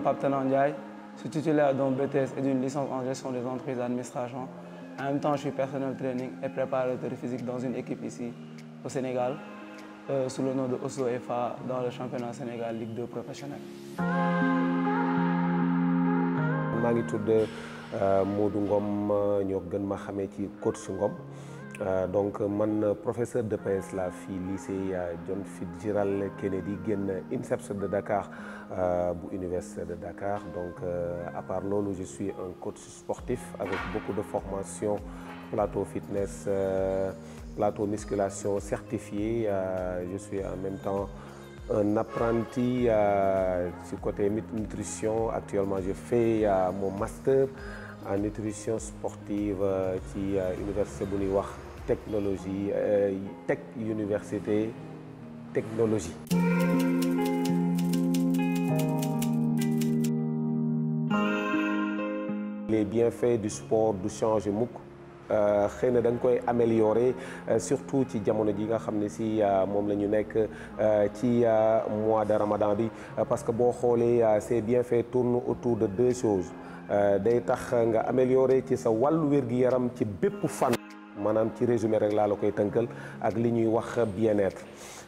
Pape Tanan Ndiaye. Je suis titulaire d'un BTS et d'une licence en gestion des entreprises d'administration. En même temps, je suis personnel training et préparateur physique dans une équipe ici au Sénégal, sous le nom de Oslo FA dans le championnat Sénégal Ligue 2 professionnelle. maa ngi tudd Modou Ngom ñoo gën ma xamee ci coach Ngom donc man professeur de PS la fii lycée John Fitzgerald Kennedy génn INSEPS de Dakar bu université de Dakar donc à part loolu je suis un coach sportif avec beaucoup de formation plateau fitness plateau musculation certifié je suis en même temps un apprenti du côté nutrition. Actuellement, je fais mon master en nutrition sportive ci université bu ñuy wax technologie Tech Université Technologie. Les bienfaits du sport du changer mukk. xëy na da nga koy améliorer surtout ci jamono ji nga xam ne si moom la ñu nekk ci mois de Ramadan bi parce que boo xoolee ces bienfaits tournent autour de deux choses day tax nga améliorer ci sa wàllu wér-gu-yaram ci bépp fànn maanaam ci résumé rek laa la koy tënkal ak li ñuy wax bien-être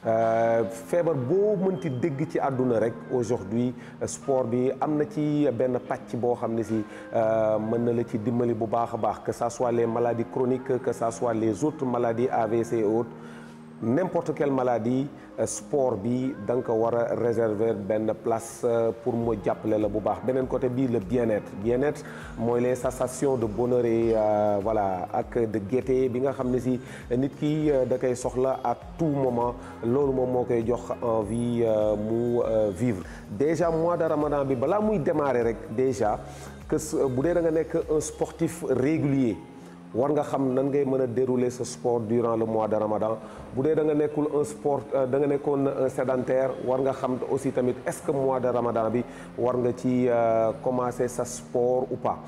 feebar boo mënti dégg ci àdduna rek aujourd'hui sport bi am na ci benn pàcc boo xam ne si mën na la ci dimbali bu baax a baax que ça soit les maladies chroniques que ça soit les autres maladies AVC et autres n'importe quelle maladie sport bi da nga ko war a réserver benn place pour mu jàppale la bu baax beneen côté bi le bien-être mooy les sensations de bonheur et voilà ak de gaieté bi nga xam ne si nit ki da koy soxla à tout moment loolu moom moo koy jox envie mu vivre déjà mois de Ramadan bi balaa muy démarrer rek déjà que bu dee da nga nekk un sportif régulier war nga xam nan ngay mën a dérouler ce sport durant le mois de Ramadan bu dee da nga nekkul un sport da nga nekkoon un sédentaire war nga xam aussi tamit est-ce que mois de Ramadan bi war nga ci commencer sa sport ou pas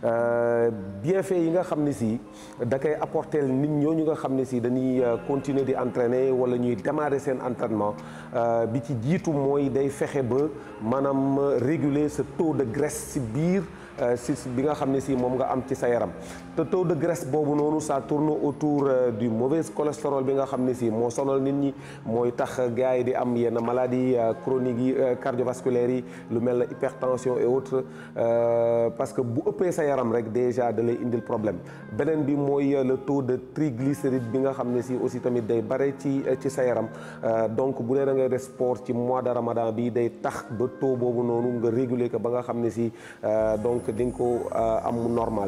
bienfait yi nga xam ne si da koy apporter nit ñooñu nga xam ne si dañuy continuer di entraîner wala ñuy démarrer seen entraînement bi ci jiitu mooy day fexe ba maanaam réguler ce taux de graisse ci biir si bi nga xam ne si moom nga am ci sa yaram te taux de graisse boobu noonu ça tourne autour du mauvais cholestérol bi nga xam ne si moo sonal nit ñi mooy tax gars yi di am yenn maladies chroniques yi cardiovasculaires yi lu mel na hypertension et autres parce que bu ëppee sa yaram rek déjà da lay indil problème beneen bi mooy le taux de triglycéride bi nga xam ne si aussi tamit day bare ci sa yaram donc bu dee da ngay def sport ci mois de Ramadan bi day tax ba taux boobu noonu nga réguler ko ba nga xam ne si donc di nga ko am mu normal.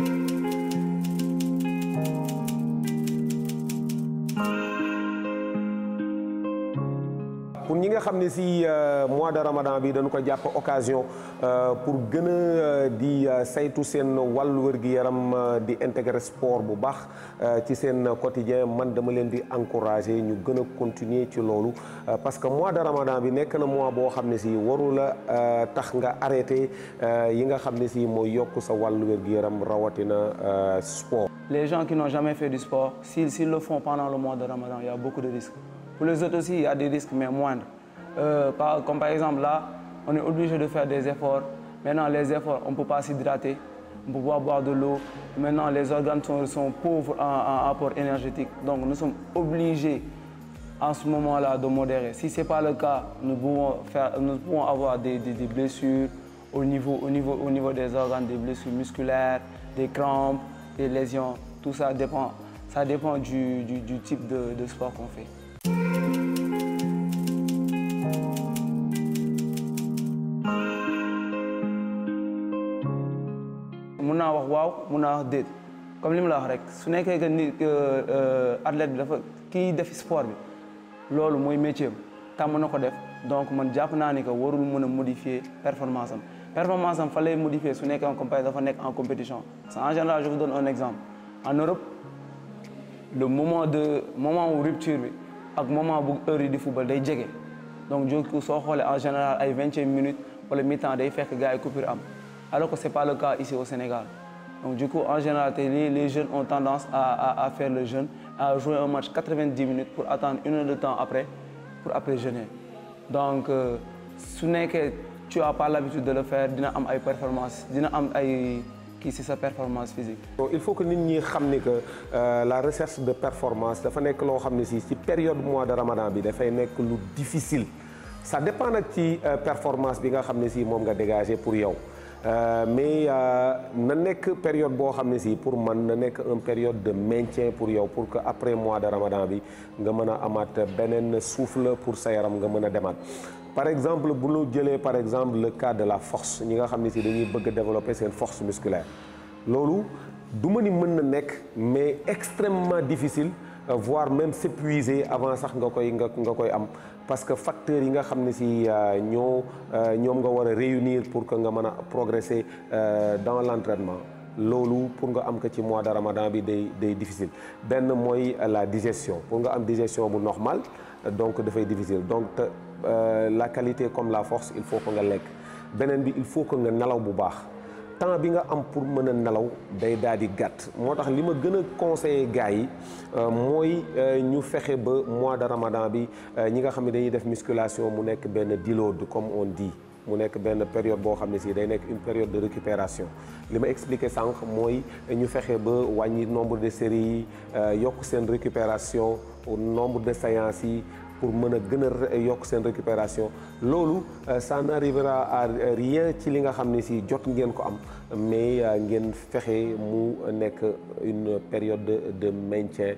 pour ñi nga xam ne si mois de Ramadan bi dañu ko jàpp occasion pour gën a di saytu seen wàllu wér-gu-yaram di intégrer sport bu baax ci seen quotidien man dama leen di encourager ñu gën a continuer ci loolu parce que mois de Ramadan bi nekk na mois boo xam ne si waru la tax nga arrêté yi nga xam ne si mooy yokk sa wàllu wér-gu-yaram rawatina sport. Les gens qui n'ont jamais fait du sport, s'ils le font pendant le mois de Ramadan, il y a beaucoup de risques. Pour les autres aussi, il y a des risques, mais moindres. Comme par exemple là, on est obligé de faire des efforts. Maintenant, les efforts, on ne peut pas s'hydrater, on peut pas boire de l'eau. Maintenant, les organes sont pauvres en apport énergétique. Donc, nous sommes obligés en ce moment-là de modérer. Si ce n'est pas le cas, nous pouvons avoir des blessures au niveau des organes, des blessures musculaires, des crampes, des lésions. Tout ça dépend du type de sport qu'on fait. mun naa wax waaw mun naa wax déet comme li mu la wax rek su nekkee que ni athlète bi dafa kii def sport bi loolu mooy métier am tàmm na ko def donc man jàpp naa ni que warul mën a modifier performance am fa lay modifier su nekkee dafa nekk en compétition. En général, je vous donne un exemple. En Europe, le moment où rupture bi ak moment bu heure yi di football day jege donc du coup soo xoolee en général ay 25 minutes wala mi-temps day fekk gars yi coupure am. Alors que ce n'est pas le cas ici au Sénégal. Donc du coup, en général, les jeunes ont tendance à faire le jeûne, à jouer un match 90 minutes pour attendre une heure de temps après, pour après jeûner. Donc, ce n'est que tu as pas l'habitude de le faire dina am ay performance dina am ay kii ci sa performance physique. il faut que nit ñi xam ni que la recherche de performance dafa nekk loo xam ne si ci période mois de Ramadan bi dafay nekk lu difficile ça dépend nag ci performance bi nga xam ne si moom nga dégager pour yow mais na nekk période boo xam ne si pour man na nekk une période de maintien pour yow pour que après mois de Ramadan bi nga mën a amaat beneen souffle pour sa yaram nga mën a demaat. par exemple bu ñu jëlee par exemple le cas de la force ñi nga xam ne si dañuy bëgg a développer seen force musculaire loolu du ma ni mën na nekk mais extrêmement difficile voire même s'épuiser avant sax nga koy am parce que facteurs yi nga xam ne si ñoom nga war a réunir pour que nga mën a progresser dans l'entraînement loolu pour nga am ko ci mois de Ramadan bi day difficile benn mooy la digestion pour nga am digestion bu normal donc dafay difficile donc la qualité comme la force il faut que nga lekk beneen bi il faut que nga nelaw bu baax temps bi nga am pour mën a nelaw day daal di gàtt moo tax li ma gën a conseiller gars yi mooy ñu fexe ba mois de Ramadan bi ñi nga xam ne dañuy def musculation mu nekk benn deload comme on dit mu nekk benn période boo xam ne si day nekk une période de récupération li ma expliqué sànq mooy ñu fexe ba wàññi nombre de séries yi yokk seen récupération nombre de séances yi pour mën a gën a yokk seen récupération loolu ça n'arrivera à rien ci li nga xam ne si jot ngeen ko am mais ngeen fexe mu nekk une période de maintien.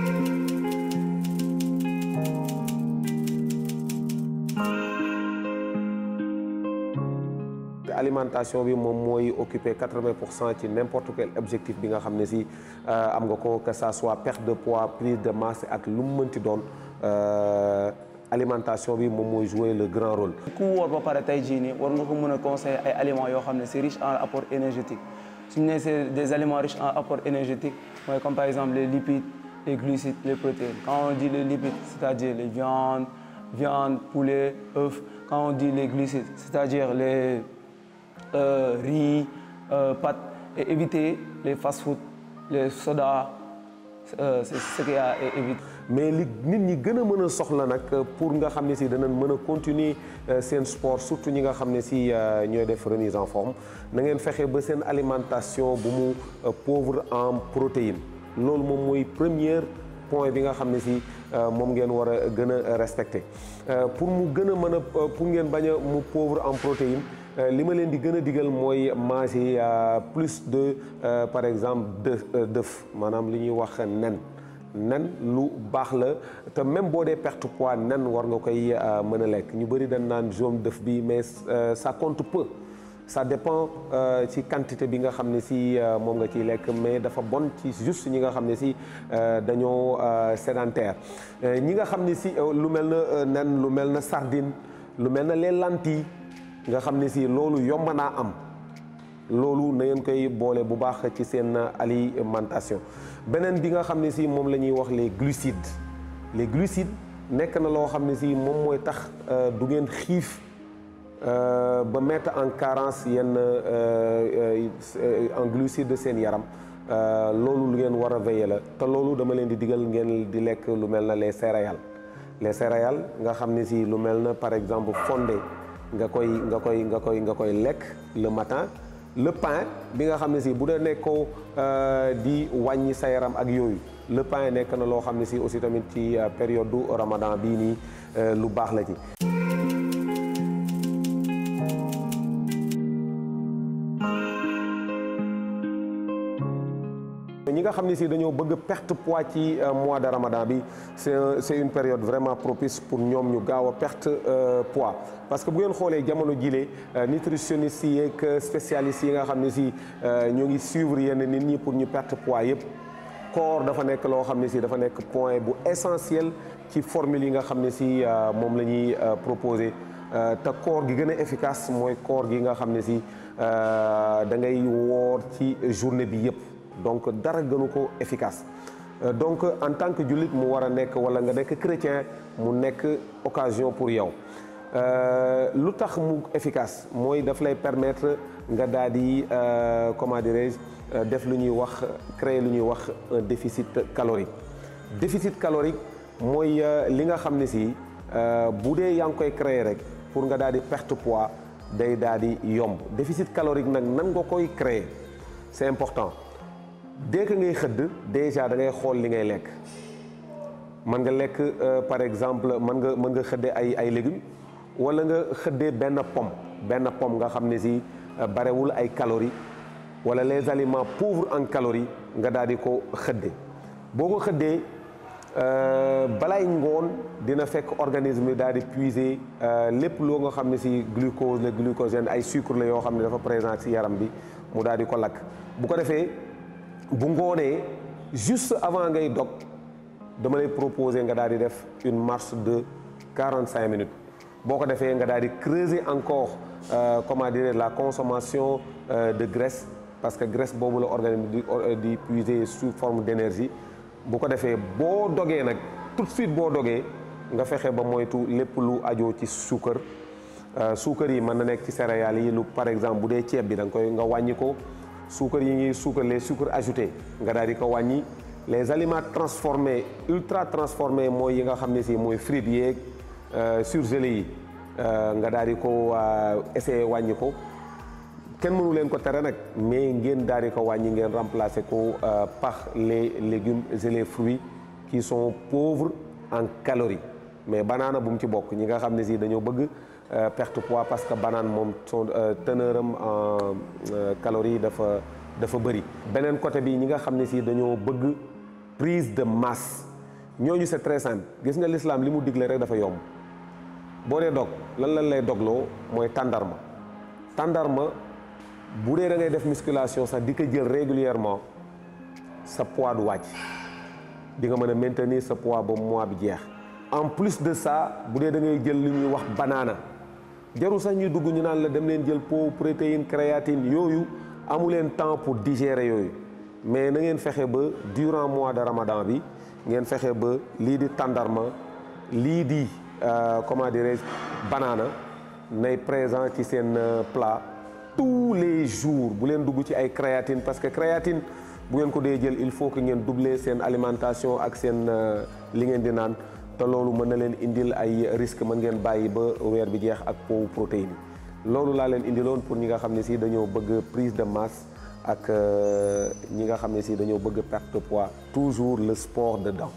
alimentation bi moom mooy occuper 80% ci n'importe quel objectif bi nga xam ne si am nga ko que ça soit perte de poids prise de masse ak lu mu mënti doon alimentation bi moom mooy jouer le grand rôle. ku wóor ba pare tey jii nii war nga ko mën a conseiller ay aliments yoo xam ne c'est riche en apport énergétique suñu nee c'est des aliments riches en apport énergétique mooy comme par exemple les lipides les glucides les protéines quand on dit les lipides c'est-à-dire les viande poulet œufs quand on dit les glucides c'est-à-dire les riz pâtes et éviter les fast-food les sodas c'est ce qu'il y a à éviter. mais li nit ñi gën a mën a soxla nag pour nga xam ne si danañ mën a continuer seen sport surtout ñi nga xam ne si ñooy def remise en forme na ngeen fexe ba seen alimentation bu mu pauvre en protéines loolu moom mooy premier point bi nga xam ne si moom ngeen war a gën a respecter pour mu gën a mën a pour ngeen bañ a mu pauvre en protéines li ma leen di gën a digal mooy manger plus de par exemple d'œuf maanaam li ñuy wax nen lu baax la te même boo dee perte poids nen war nga koy mën a lekk ñu bëri dañ naan jaune d'œuf bi mais ça compte peu ça dépend ci quantité bi nga xam ne si moom nga ciy lekk mais dafa bon ci juste ñi nga xam ne si dañoo sédentaire ñi nga xam ne si lu mel na nen lu mel na sardine lu mel na les lentilles nga xam ne si loolu yomb naa am loolu na ngeen koy boole bu baax ci seen alimentation beneen bi nga xam ne si moom la ñuy wax les glucides nekk na loo xam ne si moom mooy tax du ngeen xiif ba mettre en carence yenn en glucides seen yaram loolu lu ngeen war a veiller la te loolu dama leen di digal ngeen di lekk lu mel na les céréales nga xam ne si lu mel na par exemple fondé nga koy lekk le matin le pain bi nga xam ne si bu dee nekkoo di wàññi sa yaram ak yooyu le pain nekk na loo xam ne si aussi tamit ci période du Ramadan bii nii lu baax la ci. ñi nga xam ne si dañoo bëgg perte poids ci mois de Ramadan bi c'est une période vraiment propice pour ñoom ñu gaaw a perte poids parce que bu ngeen xoolee jamono jile nutritionnistes yi ak spécialistes yi nga xam ne si ñoo ngi suivre yenn nit ñi pour ñu perte poids yëpp koor dafa nekk loo xam ne si dafa nekk point bu essentiel ci formule yi nga xam ne si moom la ñuy proposer te koor gi gën a efficace mooy koor gi nga xam ne si da ngay woor ci journée bi yëpp. donc dara gënu ko efficace donc en tant que jullit mu war a nekk wala nga nekk chrétien mu nekk occasion pour yow lu tax mu efficace mooy daf lay permettre nga daal di comment dirais-je def lu ñuy wax créer lu ñuy wax un déficit calorique mooy li nga xam ne si bu dee yaa ngi koy créer rek pour nga daal di perte poids day daal di yomb. Déficit calorique nag nan nga koy créer c'est important dès que ngay xëdd déjà da ngay xool li ngay lekk. mën nga lekk par exemple mën nga xëddee ay légumes wala nga xëddee benn pomme nga xam ne si barewul ay calories wala les aliments pauvres en calories nga daal di ko xëddee. boo ko xëddee balaay ngoon dina fekk organisme bi daal di puiser lépp loo nga xam ne si glucose la glucogène ay sucre la yoo xam ne dafa présent ci yaram bi mu daal di ko lakk. bu ko defee bu ngoonee juste avant ngay dog dama lay proposer nga daal di def une marche de 45 minutes boo ko defee nga daal di creuser encore comment dire la consommation de graisse parce que graisse boobu la organisme di puiser sous forme d'énergie. bu ko defee boo dogee nag tout de suite boo dogee nga fexe ba moytu lépp lu ajoo ci suukar suukar yi mën na nekk ci céréales yi lu par exemple bu dee ceeb bi da nga koy nga wàññi ko suukar yi ngi suukar les sucres ajoutés nga daal di ko wàññi. les aliments transformés ultra transformés mooy yi nga xam ne si mooy frites yeeg surgelés yi nga daal di ko essayer wàññi ko kenn mënu leen ko tere nag mais ngeen daal di ko wàññi ngeen remplacer ko par les légumes et les fruits qui sont pauvres en calories mais banaana bu mu ci bokk ñi nga xam ne si dañoo bëgg perte poids parce que banane moom son teneur am en calories dafa bëri. beneen côté bi ñi nga xam ne si dañoo bëgg prise de masse ñooñu c'est très simple gis nga l'islam li mu digle rek dafa yomb boo dee dog lan lay dogloo mooy tàndarma bu dee da ngay def musculation sax di ko jël régulièrement sa poids du wàcc di nga mën a maintenir sa poids ba mois bi jeex. en plus de ça bu dee da ngay jël li ñuy wax banaana jarul sax ñuy dugg ñu naan la dem leen jël pot protéine créatine yooyu amu leen temps pour digérer yooyu. mais na ngeen fexe ba durant mois de Ramadan bi ngeen fexe ba lii di tàndarma lii di comment dirais-je banaana nay présent ci seen plat tous les jours bu leen dugg ci ay créatine parce que créatine bu ngeen ko dee jël il faut que ngeen doubler seen alimentation ak seen li ngeen di naan te loolu mën na leen indil ay risque mën ngeen bàyyi ba weer bi jeex ak pot protéine yi loolu laa leen indiloon pour ñi nga xam ne si dañoo bëgg prise de masse ak ñi nga xam ne si dañoo bëgg perte de poids toujours le sport dedans.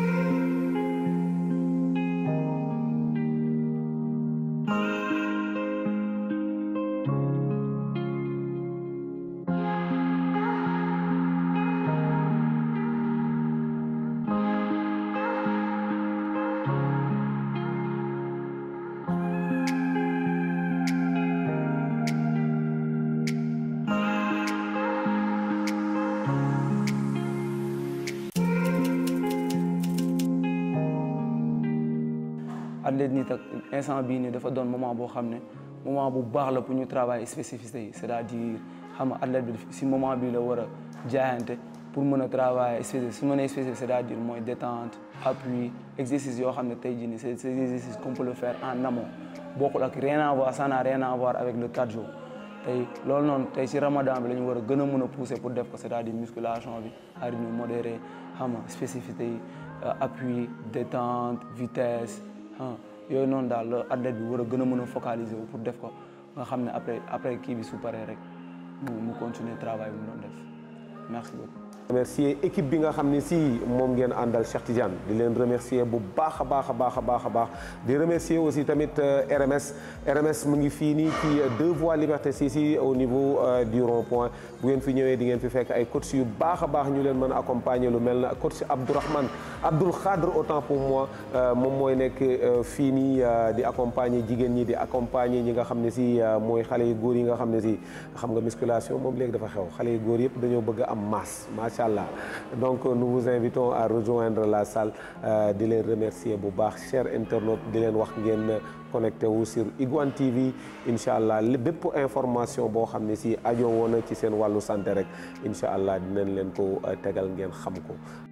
athlète nii tak instant bii nii dafa doon moment boo xam ne moment bu baax la pour ñu travailler spécificité yi c'est-à-dire xam nga athlète bi si moment bii la war a jaayante pour mën a travailler spécifique su ma nee spécifique c'est-à-dire mooy détente appui exercice yoo xam ne tey jii nii c'est des exercices qu'on peut le faire en amont bokkul ak rien à voir ça n'a rien à voir avec le 4 jours tey loolu noonu tey si ramadan bi la ñu war a gën a mën a pousser pour def ko c'est-à-dire musculation bi à rythme modéré xam nga spécificité yi appui détente vitesse yooyu noonu daal la athlète bi war a gën a mën a focaliser wu pour def ko nga xam ne après kii bi su paree rek mu continuer travail bi mu doon def merci beaucoup. remercier équipe bi nga xam ne si moom ngeen àndal Cheikh Tidiane di leen remercier bu baax a baax a baax a baax a baax di remercier aussi tamit RMS mu ngi fii nii ci 2 voies Liberté 6 au niveau du rond-point bu ngeen fi ñëwee di ngeen fi fekk ay coach yu baax a baax ñu leen mën a accompagner lu mel na coach Abdoul Khadre autant pour moi moom mooy nekk fii nii di accompagner jigéen ñi di accompagner ñi nga xam ne si mooy xale yu góor yi nga xam ne si xam nga musculation moom léegi dafa xew xale yu góor yëpp dañoo bëgg a am masse Inch'Allah. Donc nous vous invitons à rejoindre la salle di leen remercier bu baax chers internautes di leen wax ngeen connecté wu sur Iguane TV Inch'Allah bépp information boo xam ne si ajo woon na ci seen wàllu santé rek Inch'Allah dinañ leen ko tegal ngeen xam ko